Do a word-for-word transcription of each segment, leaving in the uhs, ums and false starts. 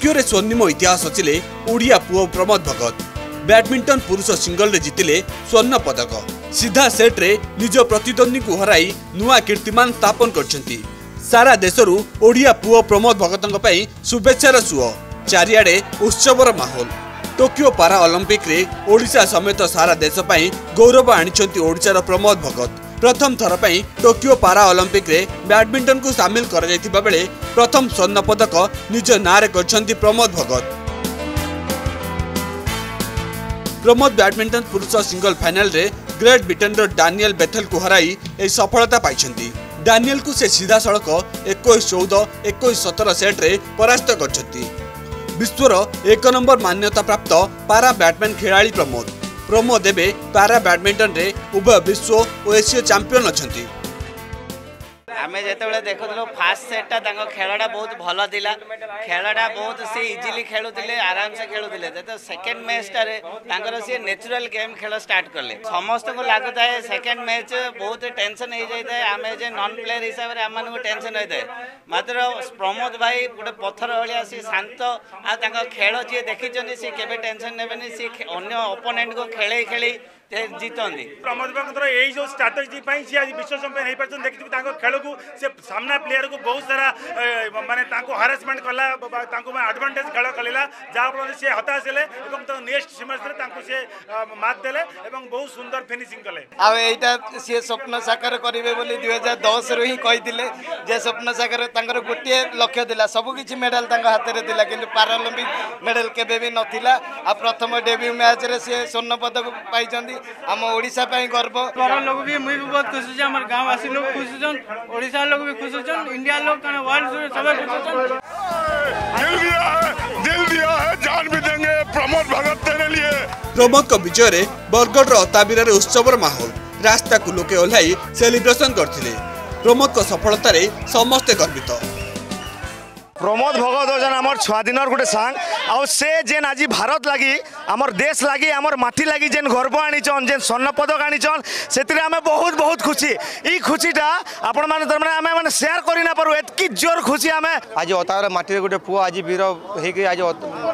Tokyo रे स्वर्णिम इतिहास रचिले ओडिया पुओ प्रमोद भगत। बैडमिंटन पुरुष सिंगल रे जितिले स्वर्ण पदक। सीधा सेट रे निज प्रतिद्वंदी को हराई नुआ कीर्तिमान स्थापन करछंती। सारा देशरू ओडिया पुओ प्रमोद भगतंक पई शुभेच्छार सुओ। चारियाडे उत्सवर माहौल। टोकियो पारा ओलंपिक रे ओडिशा समेत सारा देश पई गौरव आनिछंती ओडिशार प्रमोद भगत। प्रथम थर पई टोकियो पारा ओलंपिक रे बैडमिंटन को शामिल कर जायतिबा बेले प्रथम स्वर्ण पदक निज नारे करछंती प्रमोद भगत। प्रमोद बैडमिंटन पुरुष सिंगल फाइनल रे ग्रेट ब्रिटेन रो डानियल बेथेल को हराई ए सफलता पाइछंती। डानियल को से सीधा सड़क इक्कीस चौदह इक्कीस सत्रह सेट रे परास्त करछंती। विश्वर एक नंबर मान्यता प्राप्त पारा बैडमिंटन खिलाड़ी प्रमोद प्रमोद एबे पारा बैडमिंटन रे उभय विश्व और एशिया चैंपियन अछंती। आमे जेतेबेले देखुथलो फास्ट सेटटा तांको खेलडा बहुत भलो दिला। खेलडा बहुत से इजीली खेलुथिले, आराम से खेलुथिले। जेते सेकंड मैच टारे तांकर से नेचुरल गेम खेल स्टार्ट करले। समस्त को लागुता है सेकंड मैच बहुत टेंशन हो जाय थाए। आमे जे नॉन प्लेयर हिसाब रे आमान को टेंशन होय थाए। मात्र प्रमोद भाई गोटे पत्थर भलिया से शांत आ तांको खेल जे देखिचनी से केबे टेंशन नेबेनी। से अन्य ओपोनेंट को खेले खेली जीतंदी। प्रमोद भगत यही जो स्ट्राटेजी सी आज विश्व चैंपियन हो पार्टी देखिए खेल को से सामना प्लेयर को बहुत सारा माने हारासमेंट कला एडवांटेज खेल खेलला जहाँफल सी हताश हेले नेक्स्ट सीमेंस से मात देले बहुत सुंदर फिनिशिंग कले। आईटा सी स्वप्न साकार करेंगे बोली दुई हजार दस रु ही कही स्वप्न साकार गोटे लक्ष्य था सबकि मेडाल हाथ में था कि पाराओलंपिक मेडल केबे भी नथिला। आ प्रथम डेब्यू मैच रे से स्वर्ण पदक पाई आम ओडिशा पे गर्व। घर लोग भी मुई भी बहुत खुश छन, हमर गांववासी लोग खुश छन, ओडिशा लोग भी खुश छन, इंडिया लोग कने वर्ल्ड सब खुश छन। दिल दिया है, दिल दिया है, जान भी देंगे प्रमोद भगत तेरे लिए। प्रमोद को विजय रे बरगढ़ रो अताबिरा रे उत्सवर माहौल। रास्ता को लोके ओल्हाई सेलिब्रेशन करथिले। प्रमोद को सफलता रे समस्त गर्वित। प्रमोद भगत हजन आमर स्वाधीन गोटे सांग आ से जेन आज भारत लगी आमर देश लगी आमर माटी लगी जेन गर्व आनीचन जेन स्वर्ण पदक आनीचन से आम बहुत बहुत खुशी। ई खुशीटा आपण माने तरमाने आमे माने शेयर करि ना पारू एतकी जोर खुशी आमे। आज अतार माटी गोटे पुओ आज वीर हेके आज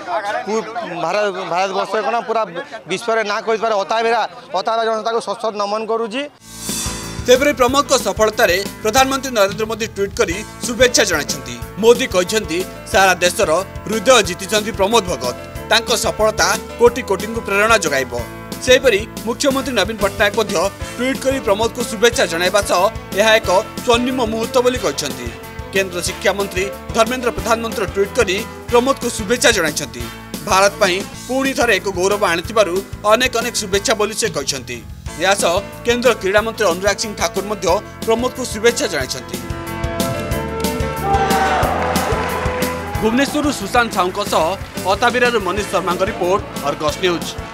भारत भारत वर्ष कोन पूरा विश्व रे ना कहि पारे अताबेरा अताबेरा जनता को सशक्त नमन करूजी। तेबरे प्रमोद को सफलता रे प्रधानमंत्री नरेंद्र मोदी ट्वीट करी शुभेच्छा जणाइछंती। मोदी कहछंती सारा देशर हृदय जीतिछंती प्रमोद भगत। तांको सफलता कोटी कोटी को प्रेरणा जगाइबो। सेहिपरि मुख्यमंत्री नवीन पट्टनायक मध्य ट्वीट करी प्रमोद को शुभेच्छा जणाइबा सह यह एक स्वर्णिम मुहूर्त बोली कहछंती। केंद्र शिक्षा मंत्री धर्मेंद्र प्रधान मंत्री ट्वीट करी प्रमोद को शुभेच्छा जणाइछंती। भारत पई पुणी थरे एक गौरव आनिथिबारु अनेक अनेक शुभेच्छा बोली से कहछंती। यासह केंद्र क्रीड़ा मंत्री अनुराग सिंह ठाकुर मध्य प्रमोद को शुभेच्छा जणाइछंती। भुवनेश्वर सुशांत साहू सह Atabira Manish Sharma report Argus news.